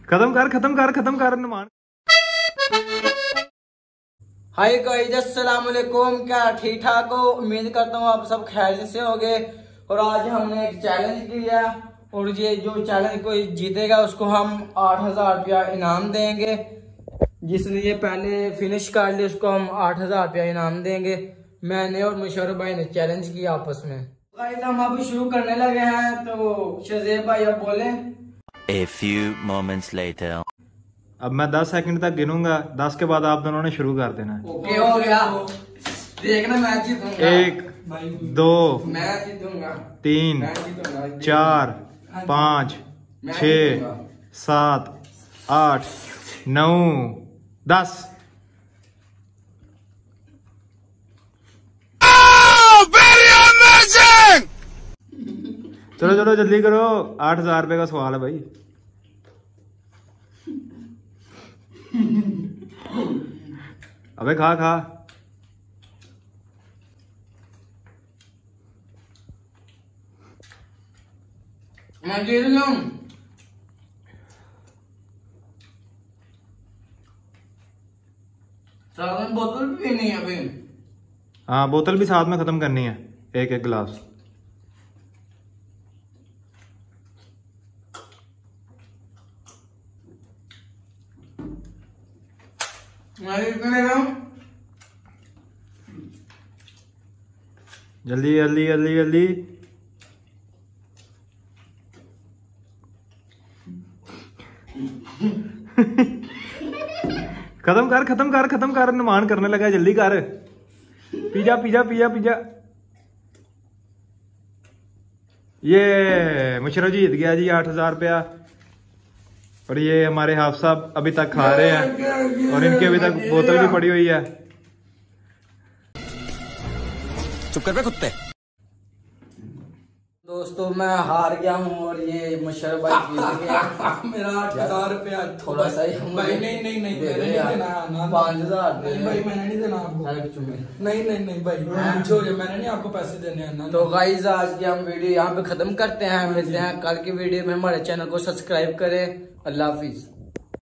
खत्म कर Numan. Hi guys, अस्सलाम वालेकुम। क्या ठीक ठाक हो? उम्मीद करता हूँ आप सब खैरियत से होगे। और आज हमने एक चैलेंज किया और ये जो चैलेंज कोई जीतेगा उसको हम 8,000 रुपया इनाम देंगे। जिसने ये पहले फिनिश कर लिया उसको हम 8,000 रुपया इनाम देंगे। मैंने और मुशर्रफ भाई ने चैलेंज किया आपस में। गाइस हम अब शुरू करने लगे हैं, तो शज़ेब भाई अब बोले। A few moments later. अब मैं 10 सेकंड तक गिनूंगा, 10 के बाद आप दोनों ने शुरू कर देना है। ओके हो गया। देखना मैं जीतूंगा। 1 2 मैं जीतूंगा। 3 4 5 6 7 8 9 10। चलो चलो जल्दी करो, 8,000 रुपए का सवाल है भाई। अबे खा खा। मैं जीत गया हूं। साथ में बोतल भी पीनी है अभी। हाँ बोतल भी साथ में खत्म करनी है, एक एक गिलास। जल्दी जल्दी जल्दी जल्दी। खत्म कर नुमान करने लगा, जल्दी कर। Pizza pizza pizza pizza. ये मुशर्रफ जी जीत गया जी 8,000 रुपया। और ये हमारे हाफ साहब अभी तक खा रहे हैं और इनकी अभी तक बोतल भी पड़ी हुई है। चुप कर बे कुत्ते। दोस्तों मैं हार गया हूँ और ये मुशर्रफ भाई जीत गया। मेरा 8,000 रुपया थोड़ा सा ही भाई। नहीं नहीं नहीं मैंने नहीं देना। 5,000 भाई मैंने नहीं देना आपको। नहीं नहीं नहीं भाई मुझे हो जाए, मैंने नहीं आपको पैसे देने हैं। तो गाइस आज की हम वीडियो यहाँ पे खत्म करते हैं। मिलते हैं कल की वीडियो में। हमारे चैनल को सब्सक्राइब करें। अल्लाह हाफिज।